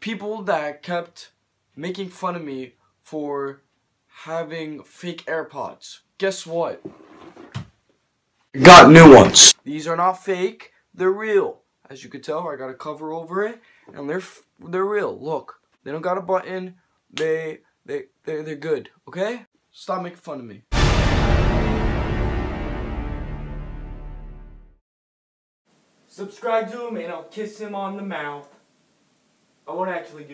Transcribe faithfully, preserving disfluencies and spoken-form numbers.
people that kept making fun of me for having fake AirPods. Guess what? Got new ones. These are not fake, they're real. As you can tell, I got a cover over it, and they're f they're real. Look, they don't got a button. They they they they're good. Okay? Stop making fun of me. Subscribe to him, and I'll kiss him on the mouth. I won't actually do.